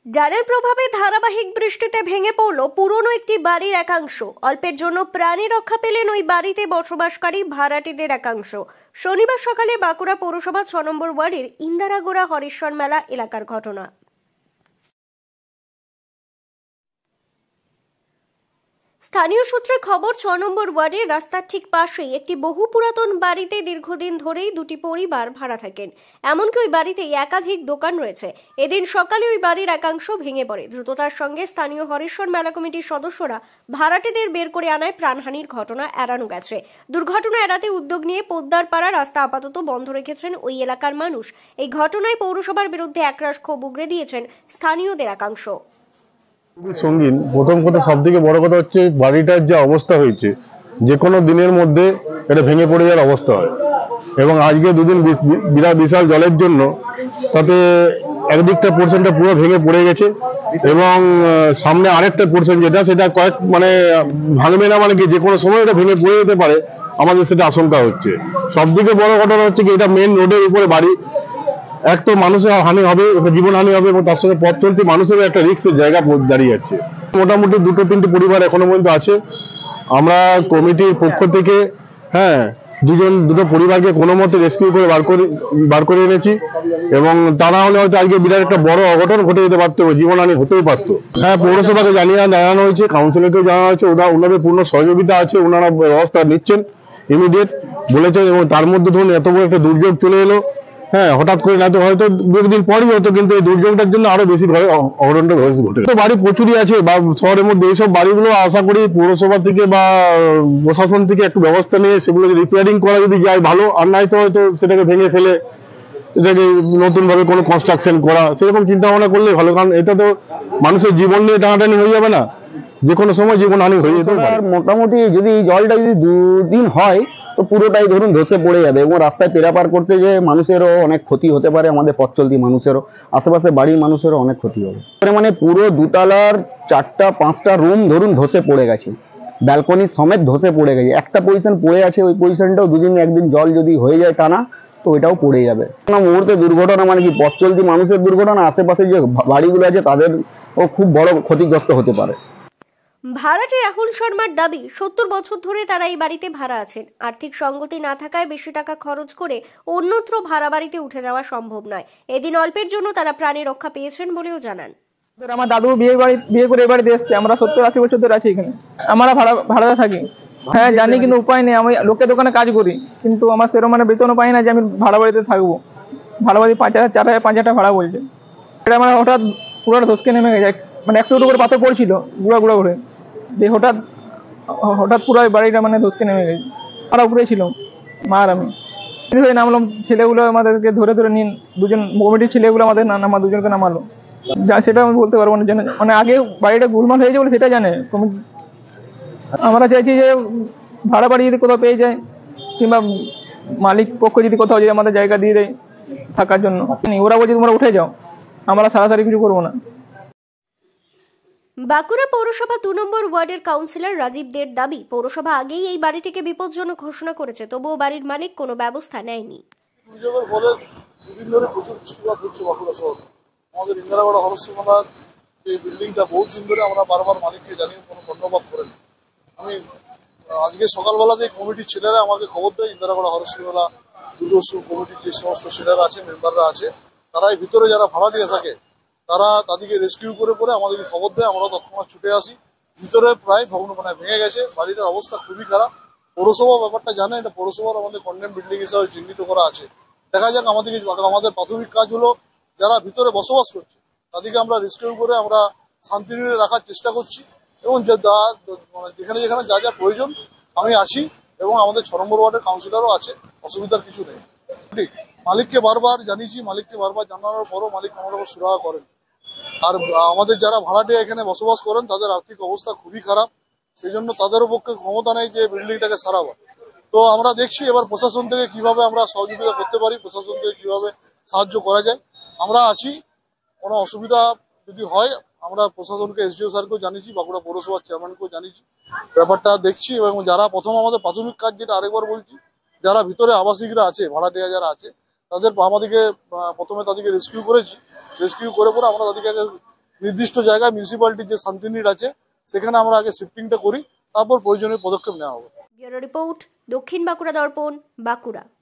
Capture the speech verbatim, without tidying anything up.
ডানের প্রভাবে ধারাবাহিক বৃষ্টিতে ভেঙে পড়ল পুরনো একটি বাড়ির একাংশ। অল্পের জন্য প্রাণী রক্ষা পেলেন ওই বাড়িতে বসবাসকারী ভাড়াটেদের একাংশ। শনিবার সকালে বাঁকুড়া পৌরসভা ছ নম্বর ওয়ার্ডের ইন্দারাগোড়া হরেশ্বর মেলা এলাকার ঘটনা। স্থানীয় সূত্রে খবর, ছ নম্বর ওয়ার্ডের রাস্তার ঠিক পাশেই একটি বহু পুরাতন বাড়িতে দীর্ঘদিন ধরেই দুটি পরিবার ভাড়া থাকেন। এমনকি ওই বাড়িতে একাধিক দোকান রয়েছে। এদিন সকালে ওই বাড়ির একাংশ ভেঙে পড়ে। দ্রুততার সঙ্গে স্থানীয় হরেশ্বর মেলা কমিটির সদস্যরা ভাড়াটেদের বের করে আনায় প্রাণহানির ঘটনা এড়ানো গেছে। দুর্ঘটনা এড়াতে উদ্যোগ নিয়ে পোদ্দার পাড়া রাস্তা আপাতত বন্ধ রেখেছেন ওই এলাকার মানুষ। এই ঘটনায় পৌরসভার বিরুদ্ধে একরাশ ক্ষোভ উগরে দিয়েছেন স্থানীয়দের একাংশ। সঙ্গীন প্রথম কথা, সব থেকে বড় কথা হচ্ছে বাড়িটার যে অবস্থা হয়েছে, যে কোনো দিনের মধ্যে এটা ভেঙে পড়ে যাওয়ার অবস্থা হয়। এবং আজকে দুদিন বিরাট বিশাল জলের জন্য তাতে একদিকটা পোর্শনটা পুরো ভেঙে পড়ে গেছে এবং সামনে আরেকটা পোর্শন যেটা সেটা কয়েক মানে ভাঙবে না, মানে কি যে কোনো সময় এটা ভেঙে পড়ে যেতে পারে, আমাদের সেটা আশঙ্কা হচ্ছে। সব থেকে বড় ঘটনা হচ্ছে কি এটা মেন রোডের উপরে বাড়ি। এক তো মানুষের হানি হবে, জীবন হানি হবে এবং তার সঙ্গে পথ চলতি মানুষেরও একটা রিস্কের জায়গা দাঁড়িয়ে যাচ্ছে। মোটামুটি দুটো তিনটি পরিবার এখনো পর্যন্ত আছে। আমরা কমিটির পক্ষ থেকে হ্যাঁ দুজন দুটো পরিবারকে কোনো মতে রেস্কিউ করে বার করে বার করে এনেছি এবং তা না হলে হয়তো আজকে বিরাট একটা বড় অঘটন ঘটে যেতে পারতো, জীবনহানি হতেও পারতো। হ্যাঁ, পৌরসভাকে জানিয়ে জানানো হয়েছে, কাউন্সিলরকেও জানানো হয়েছে, ওরা ওনাদের পূর্ণ সহযোগিতা আছে, ওনারা ব্যবস্থা নিচ্ছেন ইমিডিয়েট বলেছেন। এবং তার মধ্যে ধরুন এত বড় একটা দুর্যোগ চলে এলো, হ্যাঁ হঠাৎ করে না তো হয়তো দুদিন পরই হতো, কিন্তু এই দুর্যোগটার জন্য আরো বেশি অঘটনটা ঘটে। তো বাড়ি প্রচুরই আছে বা শহরের মধ্যে, এইসব বাড়িগুলো আশা করি পৌরসভা থেকে বা প্রশাসন থেকে একটু ব্যবস্থা নিয়ে সেগুলো রিপেয়ারিং করা যদি যায় ভালো, আর নাই তো হয়তো সেটাকে ভেঙে ফেলে এটাকে নতুন ভাবে কোনো কনস্ট্রাকশন করা, সেরকম চিন্তা ভাবনা করলে ভালো। কারণ এটা তো মানুষের জীবন নিয়ে টানাটানি হয়ে যাবে না, যে কোনো সময় জীবন হানি হয়ে যেতে পারে। মোটামুটি যদি জলটা যদি দুদিন হয় তো পুরোটাই ধরুন ধসে পড়ে যাবে এবং রাস্তায় পেরাপার করতে যে মানুষেরও অনেক ক্ষতি হতে পারে, আমাদের পথ চলতি মানুষেরও, আশেপাশে বাড়ির মানুষেরও অনেক ক্ষতি হবে। মানে পুরো দুতলার চারটা পাঁচটা রুম ধরুন ধসে পড়ে গেছে, ব্যালকনি সমেত ধসে পড়ে গেছে। একটা পজিশন পড়ে আছে, ওই পজিশনটাও দুদিন একদিন জল যদি হয়ে যায় টানা তো ওইটাও পড়ে যাবে। কোনো মুহূর্তে দুর্ঘটনা মানে কি পথ চলতি মানুষের দুর্ঘটনা, আশেপাশে যে বাড়িগুলো আছে তাদেরও খুব বড় ক্ষতিগ্রস্ত হতে পারে। ভাড়াটে রাহুল শর্মার দাবি, সত্তর বছর ধরে তারা এই বাড়িতে ভাড়া আছেন। আর্থিক সঙ্গতি না থাকায় বেশি টাকা খরচ করে অন্যত্র ভাড়া বাড়িতে উঠে যাওয়া সম্ভব নয়। এদিন অল্পের জন্য তারা প্রাণী রক্ষা পেয়েছেন বলেও জানান। আমার দাদু বিয়ে বাড়ি বিয়ে করে এবারে এসছে, আমরা সত্তর আশি বছর ধরে আছি এখানে, আমরা ভাড়া ভাড়াতে থাকি। হ্যাঁ জানি, কিন্তু উপায় নেই। আমি লোকের দোকানে কাজ করি, কিন্তু আমার সেরকম মানে বেতনও পাই না যে আমি ভাড়া বাড়িতে থাকবো। ভাড়া বাড়ি পাঁচ হাজার চার হাজার পাঁচ হাজার টাকা ভাড়া বলছে। এটা মানে হঠাৎ পুরো ধসকে নেমে গেছে, মানে একটু একটু করে পাথর পড়ছিল গুঁড়া গুঁড়া করে, যে হঠাৎ হঠাৎ পুরো বাড়িটা মানে ধসকে নেমে গেছে। আমরা উপরে ছিল মা আর আমি, নামলাম। ছেলেগুলো আমাদেরকে ধরে ধরে নিন, দুজন কমিটির ছেলেগুলো আমাদের নামা দুজনকে নামালো। যা সেটা আমি বলতে পারবো না, জানে মানে আগে বাড়িটা গোলমাল হয়েছে বলে সেটা জানে। আমরা চাইছি যে ভাড়া বাড়ি যদি কোথাও পেয়ে যায়, কিংবা মালিক পক্ষ যদি কোথাও যদি আমাদের জায়গা দিয়ে দেয় থাকার জন্য। ওরা বলছে তোমরা উঠে যাও, আমরা সারাসারি কিছু করবো না। বাঁকুড়া পৌরসভা দু নম্বর ওয়ার্ডের কাউন্সিলর রাজীব দের দাবি, পৌরসভা আগেই এই বাড়িটিকে বিপজ্জনক ঘোষণা করেছে, তবুও বাড়ির মালিক কোনো ব্যবস্থা নেয়নি। দুর্যোগের ফলে দুদিন ধরে প্রচুর বৃষ্টিপাত হচ্ছে বাঁকুড়া শহরে। আমাদের ইন্দিরাগড়া হরেশ্বর মেলার এই বিল্ডিংটা বহুত দিন ধরে আমরা বারবার মালিককে জানিয়ে কোনো ধন্যবাদ করেন। আমি আজকে সকালবেলাতেই কমিটির ছেলেরা আমাকে খবর দেয়, ইন্দিরাগড়া হরেশ্বর মেলা দুর্যোগ কমিটির যে সমস্ত ছেলেরা আছে, মেম্বাররা আছে, তারাই ভিতরে যারা ভাড়া নিয়ে থাকে তারা তাদেরকে রেস্কিউ করে পরে আমাদেরকে খবর দেয়। আমরা তৎক্ষণাৎ ছুটে আসি। ভিতরে প্রায় ভগ্ন মানে ভেঙে গেছে, বাড়িটার অবস্থা খুবই খারাপ। পৌরসভা ব্যাপারটা জানে, এটা পৌরসভার আমাদের কন্ডেম বিল্ডিং হিসাবে চিহ্নিত করা আছে। দেখা যাক, আমাদের আমাদের প্রাথমিক কাজ হলো যারা ভিতরে বসবাস করছে তাদেরকে আমরা রেস্কিউ করে আমরা শান্তি নিয়ে রাখার চেষ্টা করছি এবং যেখানে যেখানে যা যা প্রয়োজন আমি আছি এবং আমাদের ছ নম্বর ওয়ার্ডের কাউন্সিলরও আছে, অসুবিধার কিছু নেই। ঠিক, মালিককে বারবার জানিয়েছি, মালিককে বারবার জানানোর পরও মালিক আমাদের সুরাহা করেন। আর আমাদের যারা ভাড়াটিয়া এখানে বসবাস করেন তাদের আর্থিক অবস্থা খুবই খারাপ, সেই জন্য তাদেরও পক্ষে ক্ষমতা নেই যে বিল্ডিংটাকে সারাবো। তো আমরা দেখছি এবার প্রশাসন থেকে কিভাবে আমরা সহযোগিতা করতে পারি, প্রশাসন থেকে কিভাবে সাহায্য করা যায়। আমরা আছি, কোনো অসুবিধা যদি হয় আমরা প্রশাসনকে এসডিও স্যারকেও জানিয়েছি, বাঁকুড়া পৌরসভার চেয়ারম্যানকেও জানিয়েছি, ব্যাপারটা দেখছি। এবং যারা প্রথম আমাদের প্রাথমিক কাজ, যেটা আরেকবার বলছি, যারা ভিতরে আবাসিকরা আছে, ভাড়াটিয়া যারা আছে, তাদের আমাদেরকে প্রথমে তাদেরকে রেস্কিউ করেছি। রেস্কিউ করে পরে আমরা তাদেরকে নির্দিষ্ট জায়গায় মিউনিসিপ্যালিটির যে শান্তি ইউনিট আছে সেখানে আমরা আগে শিফটিংটা করি, তারপর প্রয়োজনীয় পদক্ষেপ নেওয়া হবে। ব্যুরো রিপোর্ট, দক্ষিণ বাঁকুড়া দর্পণ, বাঁকুড়া।